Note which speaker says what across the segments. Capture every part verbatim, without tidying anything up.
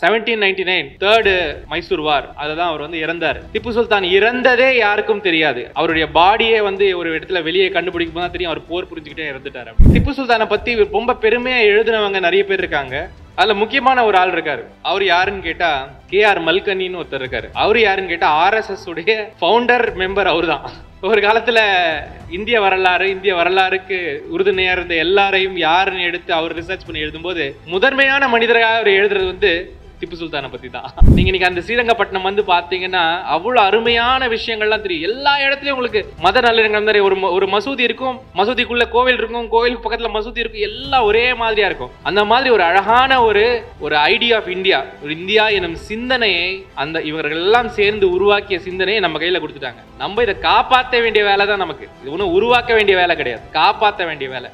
Speaker 1: Seventeen ninety nine third Mysore war அதுதான் அவர் வந்து இறந்தார். திப்பு சுல்தான் இறந்ததே யாருக்கும் தெரியாது. அவருடைய பாடியே வந்து ஒரு இடத்துல வெளியே கண்டுபிடிக்கும் போது தெரியும் அவர் போர் புரிஞ்சுக்கிட்டே இறந்துட்டார். திப்பு சுல்தானை பத்தி ரொம்ப பெருமையா எழுதினவங்க நிறைய பேர் இருக்காங்க. அதுல முக்கியமான ஒரு ஆள் இருக்காரு. அவர் யாருன்னு கேட்டா கே ஆர் மல்கனின்னு ஒருத்தர் இருக்காரு. அவரு யாருன்னு கேட்டா ஆர் எஸ் எஸ் உடைய ஃபவுண்டர் மெம்பர் அவரு தான். ஒரு காலத்துல இந்திய வரலாறு இந்திய வரலாறுக்கு உறுதுணையா இருந்த எல்லாரையும் யாருன்னு எடுத்து அவர் ரிசர்ச் பண்ணி எழுதும்போது முதன்மையான மனிதராக அவர் எழுதுறது வந்து திப்பு சுல்தானை பத்தி தான். நீங்க இன்னைக்கு அந்த ஸ்ரீரங்கப்பட்டினம் வந்து பாத்தீங்கன்னா அவ்வளவு அருமையான விஷயங்கள்லாம் தெரியும். எல்லா இடத்துலயும் உங்களுக்கு மத நல்லிணக்கம், ஒரு ஒரு மசூதி இருக்கும், மசூதிக்குள்ள கோவில் இருக்கும், கோவில் பக்கத்துல மசூதி இருக்கும், எல்லாம் ஒரே மாதிரியா இருக்கும். அந்த மாதிரி ஒரு அழகான ஒரு ஒரு ஐடியா ஆஃப் இந்தியா, ஒரு இந்தியா எனும் சிந்தனையை அந்த இவர்கள் எல்லாம் சேர்ந்து உருவாக்கிய சிந்தனையை நம்ம கையில கொடுத்துட்டாங்க. நம்ம இதை காப்பாற்ற வேண்டிய வேலை தான் நமக்கு. இது ஒன்றும் உருவாக்க வேண்டிய வேலை கிடையாது, காப்பாற்ற வேண்டிய வேலை.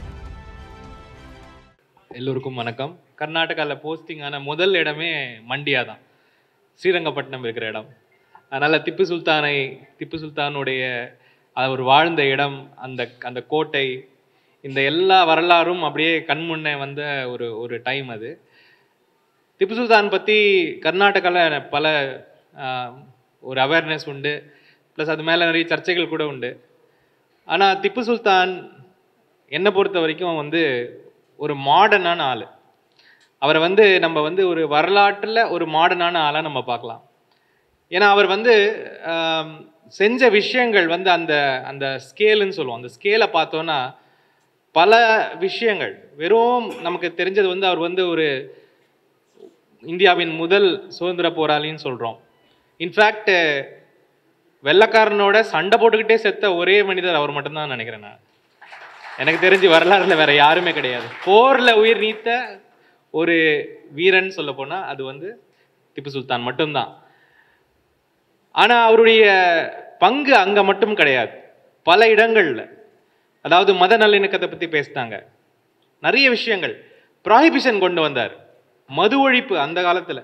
Speaker 1: எல்லோருக்கும் வணக்கம். கர்நாடகாவில் போஸ்டிங் ஆன முதல் இடமே மண்டியா தான், ஸ்ரீரங்கப்பட்டினம் இருக்கிற இடம். அதனால் திப்பு சுல்தானை திப்பு சுல்தானுடைய அவர் வாழ்ந்த இடம், அந்த அந்த கோட்டை, இந்த எல்லா வரலாறும் அப்படியே கண்முன்னே வந்த ஒரு ஒரு டைம் அது. திப்பு சுல்தான் பற்றி கர்நாடகாவில் பல ஒரு அவேர்னஸ் உண்டு, ப்ளஸ் அது மேலே நிறைய சர்ச்சைகள் கூட உண்டு. ஆனால் திப்பு சுல்தான் என்னை பொறுத்த வரைக்கும் வந்து ஒரு மாடர்னான ஆள். அவரை வந்து நம்ம வந்து ஒரு வரலாற்றில் ஒரு மாடர்னான ஆளாக நம்ம பார்க்கலாம். ஏன்னா அவர் வந்து செஞ்ச விஷயங்கள் வந்து அந்த அந்த ஸ்கேலுன்னு சொல்லுவோம். அந்த ஸ்கேலை பார்த்தோன்னா பல விஷயங்கள், வெறும் நமக்கு தெரிஞ்சது வந்து அவர் வந்து ஒரு இந்தியாவின் முதல் சுதந்திர போராளின்னு சொல்கிறோம். இன்ஃபேக்ட் வெள்ளைக்காரனோட சண்டை போட்டுக்கிட்டே செத்த ஒரே மனிதர் அவர் மட்டும்தான் நினைக்கிறேன் நான். எனக்கு தெரிஞ்சு வரலாறுல வேற யாருமே கிடையாது. போரில் உயிர் நீத்த ஒரு வீரன் சொல்ல போனா அது வந்து திப்பு சுல்தான் மட்டும்தான். ஆனா அவருடைய பங்கு அங்க மட்டும் கிடையாது, பல இடங்கள்ல. அதாவது மத நல்லிணக்கத்தை பத்தி பேசினாங்க, நிறைய விஷயங்கள். ப்ராஹிபிஷன் கொண்டு வந்தார், மது ஒழிப்பு. அந்த காலத்துல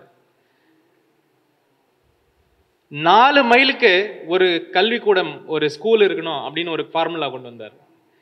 Speaker 1: நாலு மைலுக்கு ஒரு கல்விக்கூடம், ஒரு ஸ்கூல் இருக்கணும் அப்படின்னு ஒரு ஃபார்முலா கொண்டு வந்தார்.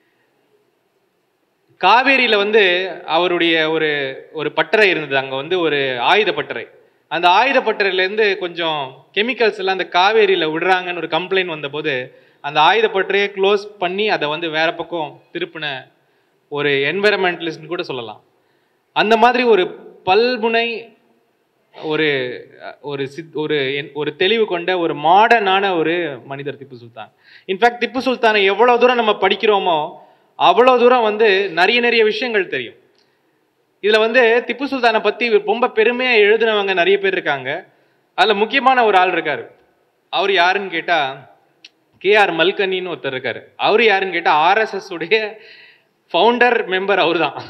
Speaker 1: காவேரியில வந்து அவருடைய ஒரு ஒரு பட்டறை இருந்தது, அங்க வந்து ஒரு ஆயுத பட்டறை. அந்த ஆயுத பட்டறையிலேருந்து கொஞ்சம் கெமிக்கல்ஸ் எல்லாம் அந்த காவேரியில விடுறாங்கன்னு ஒரு கம்ப்ளைண்ட் வந்த போது அந்த ஆயுத பட்டறையை க்ளோஸ் பண்ணி அதை வந்து வேற பக்கம் திருப்பின ஒரு என்வைரன்மெண்டலிஸ்ட் கூட சொல்லலாம். அந்த மாதிரி ஒரு பல்முனை ஒரு ஒரு ஒரு ஒரு தெளிவு கொண்ட ஒரு மாடர்னான ஒரு மனிதர் திப்பு சுல்தான். இன்ஃபேக்ட் திப்பு சுல்தானை எவ்வளவு தூரம் நம்ம படிக்கிறோமோ அவ்வளோ தூரம் வந்து நிறைய நிறைய விஷயங்கள் தெரியும். இதில் வந்து திப்பு சுல்தானை பற்றி ரொம்ப பெருமையாக எழுதினவங்க நிறைய பேர் இருக்காங்க. அதில் முக்கியமான ஒரு ஆள் இருக்கார். அவர் யாருன்னு கேட்டால் கே ஆர் மல்கனின்னு ஒருத்தர் இருக்கார். அவர் யாருன்னு கேட்டால் ஆர் எஸ் எஸ் உடைய ஃபவுண்டர் மெம்பர் அவர் தான்.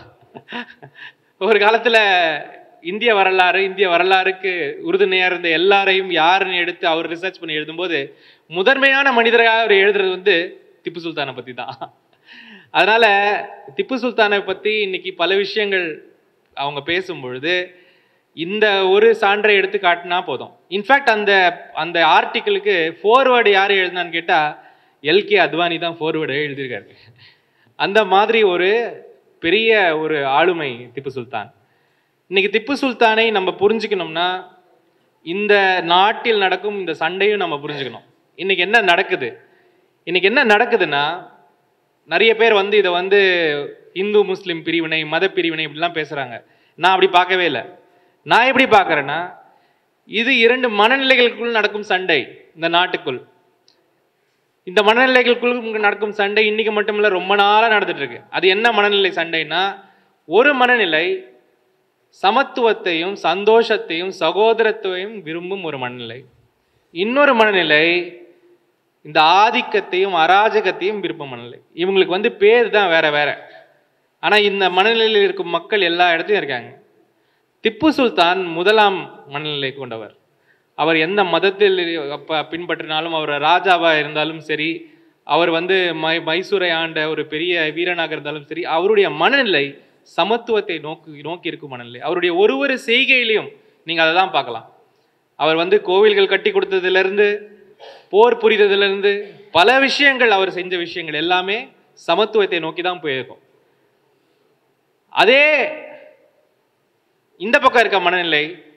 Speaker 1: ஒரு காலத்தில் இந்திய வரலாறு இந்திய வரலாறுக்கு உறுதுணையாக இருந்த எல்லாரையும் யாருன்னு எடுத்து அவர் ரிசர்ச் பண்ணி எழுதும்போது முதன்மையான மனிதராக அவர் எழுதுறது வந்து திப்பு சுல்தானை பற்றி தான். அதனால திப்பு சுல்தானை பற்றி இன்னைக்கு பல விஷயங்கள் அவங்க பேசும் பொழுது இந்த ஒரு சான்றை எடுத்து காட்டினா போதும். இன்ஃபேக்ட் அந்த அந்த ஆர்டிக்கிளுக்கு ஃபோர்வேர்டு யார் எழுதினான்னு கேட்டால் எல்கே அத்வானி தான் ஃபோர்வேர்டு எழுதியிருக்காரு. அந்த மாதிரி ஒரு பெரிய ஒரு ஆளுமை திப்பு சுல்தான். இன்னைக்கு திப்பு சுல்தானை நம்ம புரிஞ்சுக்கணும்னா இந்த நாட்டில் நடக்கும் இந்த சண்டையும் நம்ம புரிஞ்சுக்கணும். இன்னைக்கு என்ன நடக்குது இன்னைக்கு என்ன நடக்குதுன்னா நிறைய பேர் வந்து இதை வந்து இந்து முஸ்லீம் பிரிவினை, மத பிரிவினை இப்படிலாம் பேசுறாங்க. நான் அப்படி பார்க்கவே இல்லை. நான் எப்படி பார்க்கறேன்னா இது இரண்டு மனநிலைகளுக்குள் நடக்கும் சண்டை. இந்த நாட்டுக்குள் இந்த மனநிலைகளுக்குள் நடக்கும் சண்டை இன்னைக்கு மட்டும் இல்லை, ரொம்ப நாளாக நடந்துட்டு இருக்கு. அது என்ன மனநிலை சண்டைன்னா, ஒரு மனநிலை சமத்துவத்தையும் சந்தோஷத்தையும் சகோதரத்தையும் விரும்பும் ஒரு மனநிலை, இன்னொரு மனநிலை இந்த ஆதிக்கத்தையும் அராஜகத்தையும் விருப்பம் மனநிலை. இவங்களுக்கு வந்து பேர் தான் வேற வேற, ஆனா இந்த மனநிலையில் இருக்கும் மக்கள் எல்லா இடத்துலையும் இருக்காங்க. திப்பு சுல்தான் முதலாம் மனநிலை கொண்டவர். அவர் எந்த மதத்தில் பின்பற்றினாலும், அவர் ராஜாவா இருந்தாலும் சரி, அவர் வந்து மை மைசூரை ஆண்ட ஒரு பெரிய வீரனாக இருந்தாலும் சரி, அவருடைய மனநிலை சமத்துவத்தை நோக்கி நோக்கி இருக்கும் மனநிலை. அவருடைய ஒரு ஒரு செய்கையிலையும் நீங்க அதை தான் பார்க்கலாம். அவர் வந்து கோவில்கள் கட்டி கொடுத்ததுலேருந்து, போர் புரிதலிருந்து, பல விஷயங்கள் அவர் செஞ்ச விஷயங்கள் எல்லாமே சமத்துவத்தை நோக்கி தான் போயிருக்கும். அதே இந்த பக்கம் இருக்க மனநிலை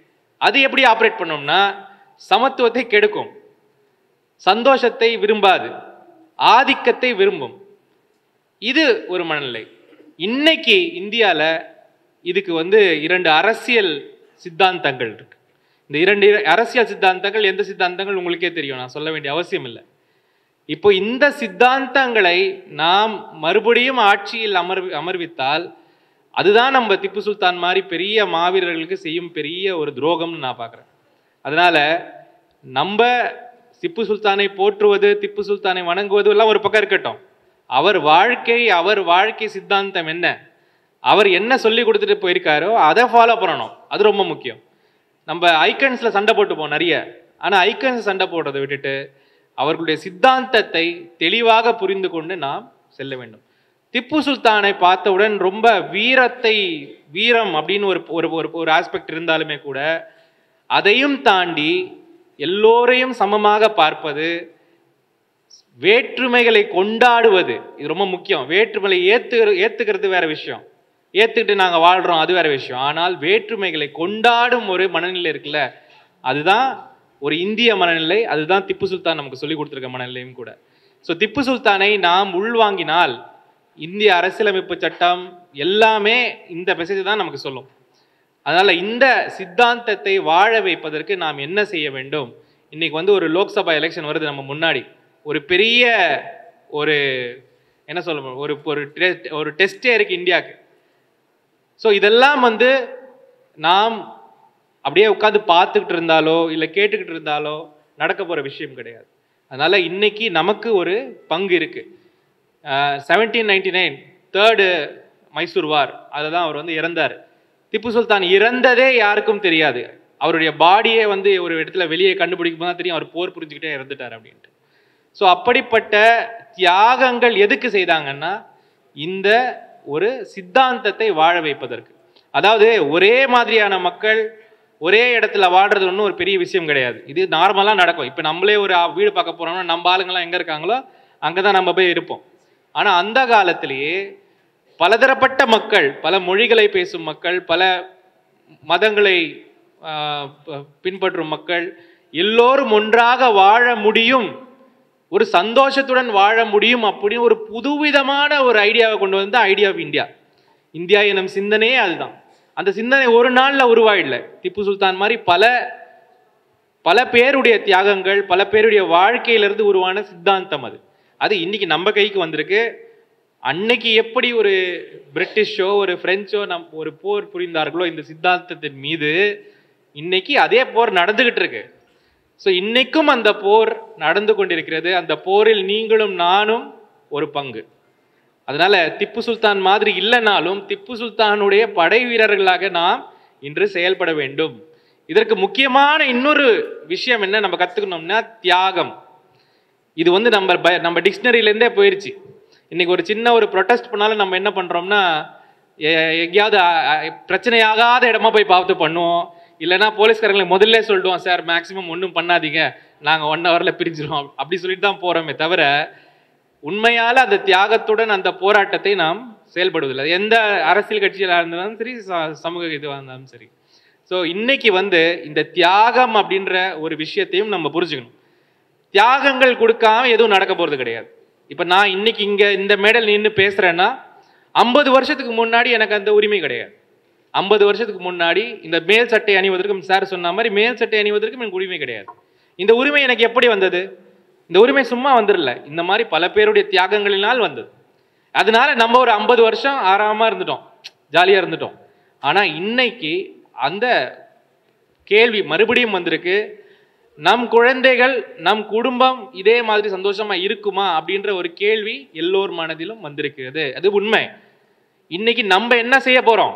Speaker 1: அது எப்படி ஆப்ரேட் பண்ணோம்னா சமத்துவத்தை கெடுக்கும், சந்தோஷத்தை விரும்பாது, ஆதிக்கத்தை விரும்பும். இது ஒரு மனநிலை. இன்னைக்கு இந்தியாவில் இதுக்கு வந்து இரண்டு அரசியல் சித்தாந்தங்கள் இருக்கு. இந்த இரண்டு அரசியல் சித்தாந்தங்கள் எந்த சித்தாந்தங்கள் உங்களுக்கே தெரியும், நான் சொல்ல வேண்டிய அவசியம் இல்லை. இப்போ இந்த சித்தாந்தங்களை நாம் மறுபடியும் ஆட்சியில் அமர்வி அமர்வித்தால் அதுதான் நம்ம திப்பு சுல்தான் மாதிரி பெரிய மாவீரர்களுக்கு செய்யும் பெரிய ஒரு துரோகம்னு நான் பார்க்குறேன். அதனால நம்ம திப்பு சுல்தானை போற்றுவது, திப்பு சுல்தானை வணங்குவது எல்லாம் ஒரு பக்கம் இருக்கட்டும். அவர் வாழ்க்கை, அவர் வாழ்க்கை சித்தாந்தம் என்ன, அவர் என்ன சொல்லி கொடுத்துட்டு போயிருக்காரோ அதை ஃபாலோ பண்ணணும். அது ரொம்ப முக்கியம். நம்ம ஐக்கன்ஸ்ல சண்டை போட்டுப்போம் நிறைய, ஆனால் ஐக்கன்ஸ் சண்டை போடுறதை விட்டுட்டு அவர்களுடைய சித்தாந்தத்தை தெளிவாக புரிந்து கொண்டு நாம் செல்ல வேண்டும். திப்பு சுல்தானை பார்த்தவுடன் ரொம்ப வீரத்தை வீரம் அப்படின்னு ஒரு ஒரு ஒரு ஆஸ்பெக்ட் இருந்தாலுமே கூட அதையும் தாண்டி எல்லோரையும் சமமாக பார்ப்பது, வேற்றுமைகளை கொண்டாடுவது, இது ரொம்ப முக்கியம். வேற்றுமைகளை ஏத்து ஏத்துக்கிறது வேற விஷயம், ஏத்துக்கிட்டு நாங்கள் வாழ்றோம் அது வேற விஷயம். ஆனால் வேற்றுமைகளை கொண்டாடும் ஒரு மனநிலை இருக்குல்ல, அதுதான் ஒரு இந்திய மனநிலை. அதுதான் திப்பு சுல்தான் நமக்கு சொல்லி கொடுத்துருக்க மனநிலையும் கூட. ஸோ திப்பு சுல்தானை நாம் உள்வாங்கினால் இந்திய அரசியலமைப்பு சட்டம் எல்லாமே இந்த மெசேஜ் தான் நமக்கு சொல்லும். அதனால இந்த சித்தாந்தத்தை வாழ வைப்பதற்கு நாம் என்ன செய்ய வேண்டும்? இன்னைக்கு வந்து ஒரு லோக்சபா எலெக்ஷன் வருது நம்ம முன்னாடி, ஒரு பெரிய ஒரு என்ன சொல்ல ஒரு ஒரு டெஸ்டே இருக்கு இந்தியாவுக்கு. ஸோ இதெல்லாம் வந்து நாம் அப்படியே உட்காந்து பார்த்துக்கிட்டு இருந்தாலோ இல்லை கேட்டுக்கிட்டு இருந்தாலோ நடக்க போகிற விஷயம் கிடையாது. அதனால இன்னைக்கு நமக்கு ஒரு பங்கு இருக்கு. Seventeen ninety nine third Mysore war, அதை தான் அவர் வந்து இறந்தார். திப்பு சுல்தான் இறந்ததே யாருக்கும் தெரியாது. அவருடைய பாடியே வந்து ஒரு இடத்துல வெளியே கண்டுபிடிக்கும் தான் தெரியும் அவர் போர் புரிஞ்சுக்கிட்டே இறந்துட்டார் அப்படின்ட்டு. ஸோ அப்படிப்பட்ட தியாகங்கள் எதுக்கு செய்தாங்கன்னா இந்த ஒரு சித்தாந்தத்தை வாழ வைப்பதற்கு. அதாவது ஒரே மாதிரியான மக்கள் ஒரே இடத்துல வாழ்றது ஒன்றும் ஒரு பெரிய விஷயம் கிடையாது. இது நார்மலாக நடக்கும். இப்போ நம்மளே ஒரு வீடு பார்க்க போறோம்னா நம்ம ஆளுங்கெல்லாம் எங்கே இருக்காங்களோ அங்கே தான் நம்ம போய் இருப்போம். ஆனால் அந்த காலத்திலேயே பலதரப்பட்ட மக்கள், பல மொழிகளை பேசும் மக்கள், பல மதங்களை பின்பற்றும் மக்கள் எல்லோரும் ஒன்றாக வாழ முடியும், ஒரு சந்தோஷத்துடன் வாழ முடியும் அப்படின்னு ஒரு புதுவிதமான ஒரு ஐடியாவை கொண்டு வந்து ஐடியா ஆஃப் இந்தியா. இந்தியா எனும் சிந்தனையே அதுதான். அந்த சிந்தனை ஒரு நாளில் உருவாயிடல. திப்பு சுல்தான் மாதிரி பல பல பேருடைய தியாகங்கள், பல பேருடைய வாழ்க்கையிலிருந்து உருவான சித்தாந்தம் அது. அது இன்னைக்கு நம்ம கைக்கு வந்திருக்கு. அன்னைக்கு எப்படி ஒரு பிரிட்டிஷோ ஒரு பிரெஞ்சோ நம் ஒரு போர் புரிந்தார்களோ இந்த சித்தாந்தத்தின் மீது, இன்னைக்கு அதே போர் நடந்துகிட்டு இருக்கு. ஸோ இன்னைக்கும் அந்த போர் நடந்து கொண்டிருக்கிறது. அந்த போரில் நீங்களும் நானும் ஒரு பங்கு. அதனால திப்பு சுல்தான் மாதிரி இல்லைனாலும் திப்பு சுல்தானுடைய படை வீரர்களாக நாம் இன்று செயல்பட வேண்டும். இதற்கு முக்கியமான இன்னொரு விஷயம் என்ன நம்ம கத்துக்கணும்னா தியாகம். இது வந்து நம்ம நம்ம டிக்ஷனரியிலேருந்தே போயிடுச்சு. இன்னைக்கு ஒரு சின்ன ஒரு ப்ரொட்டஸ்ட் பண்ணாலும் நம்ம என்ன பண்றோம்னா எங்கேயாவது பிரச்சனையாகாத இடமா போய் பார்த்து பண்ணுவோம். இல்லைன்னா போலீஸ்காரங்களை முதல்ல சொல்லிடுவோம், சார் மேக்சிமம் ஒன்றும் பண்ணாதீங்க, நாங்கள் ஒன் ஹவரில் பிரிஞ்சிடும் அப்படி சொல்லிட்டு தான் போகிறோமே தவிர உண்மையால் அந்த தியாகத்துடன் அந்த போராட்டத்தை நாம் செயல்படுவதில்லை. எந்த அரசியல் கட்சியாக இருந்தாலும் சரி, சமூக இதுவாக இருந்தாலும் சரி. ஸோ இன்னைக்கு வந்து இந்த தியாகம் அப்படின்ற ஒரு விஷயத்தையும் நம்ம புரிஞ்சுக்கணும். தியாகங்கள் கொடுக்காம எதுவும் நடக்க போகிறது கிடையாது. இப்போ நான் இன்னைக்கு இங்கே இந்த மேடையில் நின்று பேசுகிறேன்னா ஐம்பது வருஷத்துக்கு முன்னாடி எனக்கு அந்த உரிமை கிடையாது. ஐம்பது வருஷத்துக்கு முன்னாடி இந்த மேல் சட்டை அணிவதற்கும் சார் சொன்ன மாதிரி மேல் சட்டை அணிவதற்கும் எனக்கு உரிமை கிடையாது. இந்த உரிமை எனக்கு எப்படி வந்தது? இந்த உரிமை சும்மா வந்துடல, இந்த மாதிரி பல பேருடைய தியாகங்களினால் வந்தது. அதனால நம்ம ஒரு ஐம்பது வருஷம் ஆறாம இருந்துட்டோம், ஜாலியா இருந்துட்டோம். ஆனா இன்னைக்கு அந்த கேள்வி மறுபடியும் வந்திருக்கு. நம் குழந்தைகள், நம் குடும்பம் இதே மாதிரி சந்தோஷமா இருக்குமா அப்படின்ற ஒரு கேள்வி எல்லோர் மனதிலும் வந்திருக்கிறது. அது உண்மை. இன்னைக்கு நம்ம என்ன செய்ய போறோம்?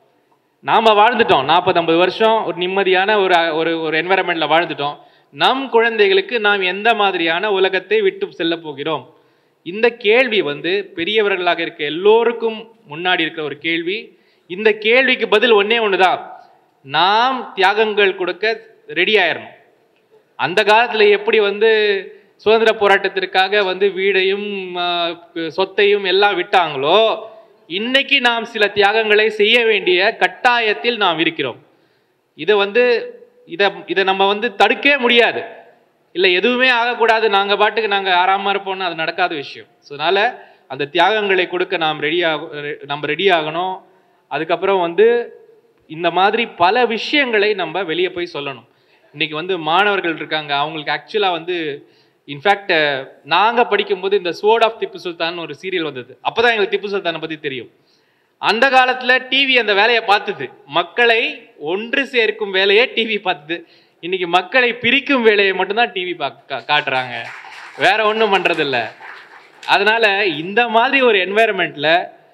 Speaker 1: நாம வாழ்ந்துட்டோம் நாற்பது ஐம்பது வருஷம் ஒரு நிம்மதியான ஒரு ஒரு என்வரன்மெண்ட்ல வாழ்ந்துட்டோம். நம் குழந்தைகளுக்கு நாம் எந்த மாதிரியான உலகத்தை விட்டு செல்ல போகிறோம்? இந்த கேள்வி வந்து பெரியவர்களாக இருக்க எல்லோருக்கும் முன்னாடி இருக்கிற ஒரு கேள்வி. இந்த கேள்விக்கு பதில் ஒன்னே ஒண்ணுதான், நாம் தியாகங்கள் கொடுக்க ரெடி ஆயிரணும். அந்த காலத்துல எப்படி வந்து சுதந்திர போராட்டத்திற்காக வந்து வீடையும் சொத்தையும் எல்லாம் விட்டாங்களோ, இன்னைக்கு நாம் சில தியாகங்களை செய்ய வேண்டிய கட்டாயத்தில் நாம் இருக்கிறோம். இதை வந்து இதை இதை நம்ம வந்து தடுக்கவே முடியாது. இல்லை எதுவுமே ஆகக்கூடாது, நாங்கள் பாட்டுக்கு நாங்கள் ஆறாமல் இருப்போம்னு அது நடக்காத விஷயம். ஸோ அதனால் அந்த தியாகங்களை கொடுக்க நாம் ரெடியாக நம்ம ரெடி ஆகணும். அதுக்கப்புறம் வந்து இந்த மாதிரி பல விஷயங்களை நம்ம வெளியே போய் சொல்லணும். இன்றைக்கி வந்து மாணவர்கள் இருக்காங்க, அவங்களுக்கு ஆக்சுவலாக வந்து இன்ஃபேக்ட் நாங்கள் படிக்கும்போது இந்த ஸ்வோர்ட் ஆஃப் திப்பு சுல்தான் ஒரு சீரியல் வந்தது. அப்போ தான் எங்களுக்கு திப்பு சுல்தானை பற்றி தெரியும். அந்த காலத்தில் டிவி அந்த வேலையை பார்த்துது, மக்களை ஒன்று சேர்க்கும் வேலையை டிவி பார்த்துது. இன்னைக்கு மக்களை பிரிக்கும் வேலையை மட்டும்தான் டிவி பார்க்க காட்டுறாங்க, வேற ஒன்றும் பண்ணுறதில்ல. அதனால இந்த மாதிரி ஒரு என்வாயர்மெண்ட்டில்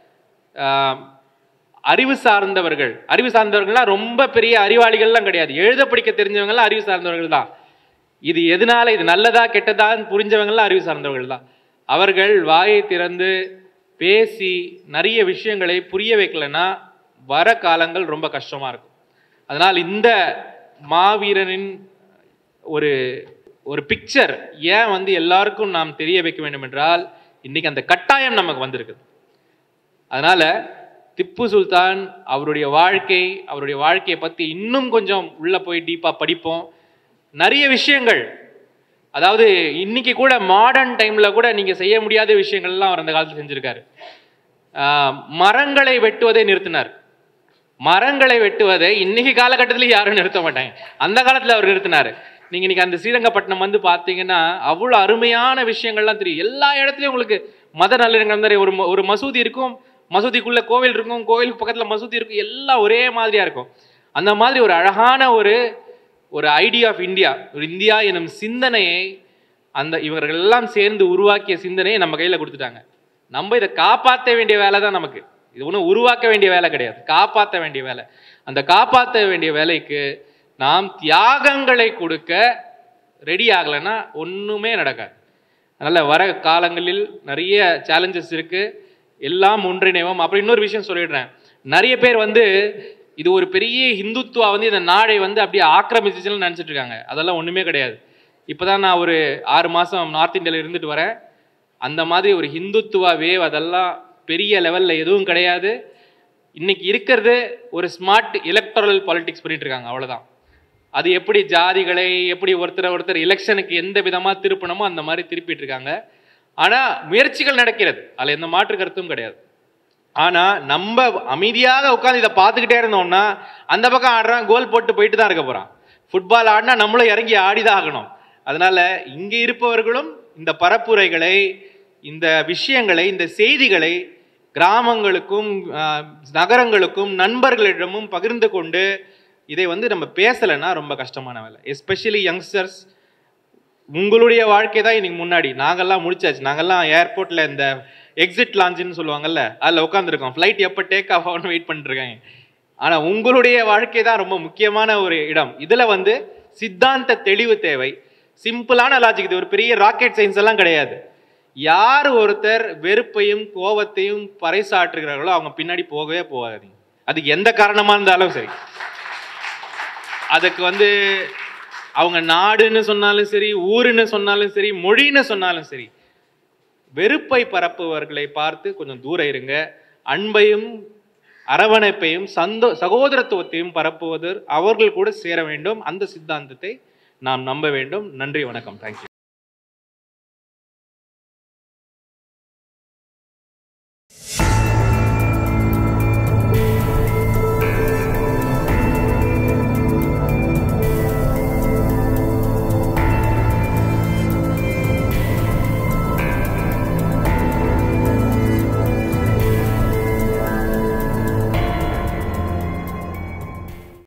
Speaker 1: அறிவு சார்ந்தவர்கள் அறிவு சார்ந்தவர்கள்லாம் ரொம்ப பெரிய அறிவாளிகள்லாம் கிடையாது, எழுத படிக்க தெரிஞ்சவங்கலாம் அறிவு சார்ந்தவர்கள் தான். இது எதனால இது நல்லதா கெட்டதான்னு புரிஞ்சவங்கலாம் அறிவு சார்ந்தவர்கள் தான். அவர்கள் வாயை திறந்து பேசி நிறைய விஷயங்களை புரிய வைக்கலைன்னா வர காலங்கள் ரொம்ப கஷ்டமாக இருக்கும். அதனால் இந்த மாவீரனின் ஒரு ஒரு பிக்சர் ஏன் வந்து எல்லாருக்கும் நாம் தெரிய வைக்க வேண்டும் என்றால், இன்னைக்கு அந்த கட்டாயம் நமக்கு வந்திருக்குது. அதனால திப்பு சுல்தான் அவருடைய வாழ்க்கை அவருடைய வாழ்க்கையை பற்றி இன்னும் கொஞ்சம் உள்ள போய் டீப்பாக படிப்போம். நிறைய விஷயங்கள், அதாவது இன்னைக்கு கூட மாடர்ன் டைம்ல கூட நீங்க செய்ய முடியாத விஷயங்கள்லாம் அவர் அந்த காலத்தில் செஞ்சிருக்காரு. மரங்களை வெட்டுவதை நிறுத்தினார். மரங்களை வெட்டுவதை இன்னைக்கு காலகட்டத்தில் யாரும் நிறுத்த மாட்டாங்க, அந்த காலத்தில் அவர் நிறுத்தினார். நீங்க இன்னைக்கு அந்த ஸ்ரீரங்கப்பட்டினம் வந்து பார்த்தீங்கன்னா அவ்வளோ அருமையான விஷயங்கள்லாம் தெரியும். எல்லா இடத்துலையும் உங்களுக்கு மத நல்லிணக்கம் நிறைய, ஒரு ஒரு மசூதி இருக்கும், மசூதிக்குள்ள கோவில் இருக்கும், கோவிலுக்கு பக்கத்தில் மசூதி இருக்கும், எல்லாம் ஒரே மாதிரியா இருக்கும். அந்த மாதிரி ஒரு அழகான ஒரு ஒரு ஐடியா ஆஃப் இந்தியா, ஒரு இந்தியா எனும் சிந்தனையை அந்த இவர்கள் எல்லாம் சேர்ந்து உருவாக்கிய சிந்தனையை நம்ம கையில் கொடுத்துட்டாங்க. நம்ம இதை காப்பாற்ற வேண்டிய வேலை தான் நமக்கு. இது ஒன்றும் உருவாக்க வேண்டிய வேலை கிடையாது, காப்பாற்ற வேண்டிய வேலை. அந்த காப்பாற்ற வேண்டிய வேலைக்கு நாம் தியாகங்களை கொடுக்க ரெடி ஆகலைன்னா ஒன்றுமே நடக்காது. அதனால் வர காலங்களில் நிறைய சேலஞ்சஸ் இருக்குது, எல்லாம் ஒன்றிணைவோம். அப்புறம் இன்னொரு விஷயம் சொல்லிடுறேன், நிறைய பேர் வந்து இது ஒரு பெரிய ஹிந்துத்துவா வந்து இந்த நாடை வந்து அப்படியே ஆக்கிரமிச்சுன்னு நினச்சிட்டு இருக்காங்க. அதெல்லாம் ஒன்றுமே கிடையாது. இப்போ தான் நான் ஒரு ஆறு மாதம் நார்த் இந்தியாவில் இருந்துட்டு வரேன். அந்த மாதிரி ஒரு ஹிந்துத்துவா வேவ் அதெல்லாம் பெரிய லெவலில் எதுவும் கிடையாது. இன்னைக்கு இருக்கிறது ஒரு ஸ்மார்ட் எலக்ட்ரல் பாலிடிக்ஸ் பண்ணிட்டு இருக்காங்க, அவ்வளோதான். அது எப்படி ஜாதிகளை எப்படி ஒருத்தர் ஒருத்தர் எலெக்ஷனுக்கு எந்த விதமாக திருப்பணுமோ அந்த மாதிரி திருப்பிட்டு இருக்காங்க. ஆனால் முயற்சிகள் நடக்கிறது, அதில் எந்த மாற்று கருத்தும் கிடையாது. ஆனால் நம்ம அமைதியாக உட்காந்து இதை பார்த்துக்கிட்டே இருந்தோம்னா அந்த பக்கம் ஆடுறான், கோல் போட்டு போயிட்டு தான் இருக்க போகிறான். ஃபுட்பால் ஆடினா நம்மளும் இறங்கி ஆடிதான் ஆகணும். அதனால இங்கே இருப்பவர்களும் இந்த பரப்புரைகளை, இந்த விஷயங்களை, இந்த செய்திகளை கிராமங்களுக்கும் நகரங்களுக்கும் நண்பர்களிடமும் பகிர்ந்து கொண்டு இதை வந்து நம்ம பேசலைன்னா ரொம்ப கஷ்டமான வேலை. எஸ்பெஷலி யங்ஸ்டர்ஸ், உங்களுடைய வாழ்க்கை தான் இன்னைக்கு முன்னாடி. நாங்கள்லாம் முடிச்சாச்சு, நாங்கள்லாம் ஏர்போர்ட்டில் இந்த எக்ஸிட் லாஞ்சுன்னு சொல்லுவாங்கல்ல, அதில் உட்காந்துருக்கோம், ஃப்ளைட் எப்போ டேக் ஆஃப் ஆகும்னு வெயிட் பண்ணிட்டுருக்காங்க. ஆனால் உங்களுடைய வாழ்க்கை தான் ரொம்ப முக்கியமான ஒரு இடம். இதில் வந்து சித்தாந்த தெளிவு தேவை, சிம்பிளான லாஜிக். இது ஒரு பெரிய ராக்கெட் சயின்ஸ் எல்லாம் கிடையாது. யார் ஒருத்தர் வெறுப்பையும் கோபத்தையும் பறைசாற்றுகிறார்களோ அவங்க பின்னாடி போகவே போகாதீங்க, அதுக்கு எந்த காரணமாக இருந்தாலும் சரி. அதுக்கு வந்து அவங்க நாடுன்னு சொன்னாலும் சரி, ஊருன்னு சொன்னாலும் சரி, மொழின்னு சொன்னாலும் சரி, வெறுப்பை பரப்புவர்களை பார்த்து கொஞ்சம் தூரம் இருங்க. அன்பையும் அரவணைப்பையும் சந்தோ சகோதரத்துவத்தையும் பரப்புவதற்கு அவர்கள் கூட சேர வேண்டும். அந்த சித்தாந்தத்தை நாம் நம்ப வேண்டும். நன்றி, வணக்கம், தேங்க்யூ.